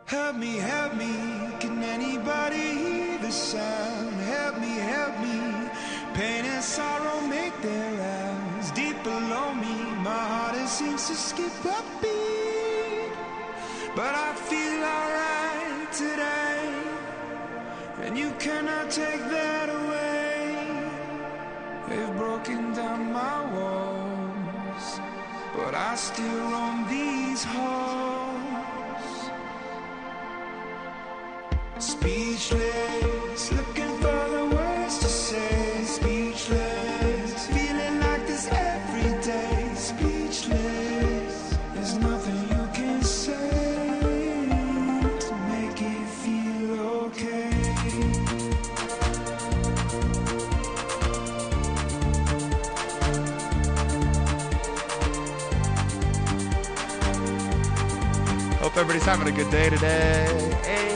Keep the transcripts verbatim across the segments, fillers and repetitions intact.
Help me, help me, can anybody hear the sound? Help me, help me, pain and sorrow make their rounds deep below me. My heart it seems to skip a beat, but I feel alright today, and you cannot take that away. They've broken down my walls, but I still roam these halls. Speechless, looking for the words to say. Speechless, feeling like this every day. Speechless, there's nothing you can say to make it feel okay. Hope everybody's having a good day today. Hey.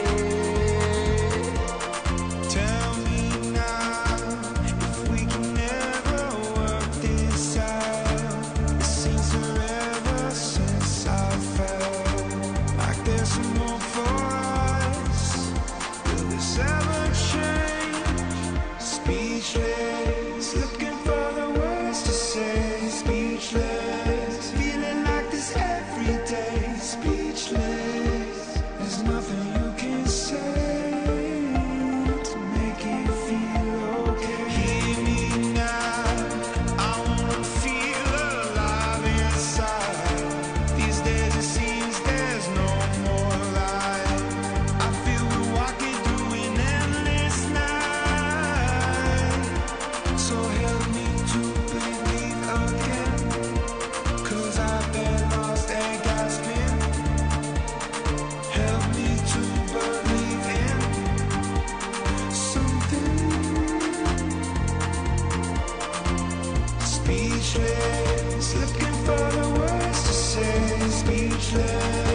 Speechless, looking for the words to say. Speechless, feeling like this every day. Speechless, there's nothing you can say to make it feel okay. Hear me now, I wanna feel alive inside. These days it seems there's no more light. I feel we're walking through an endless night. So help me to believe again, 'cause I've been lost and gasping. Help me to believe in something. Speechless, looking for the words to say. Speechless.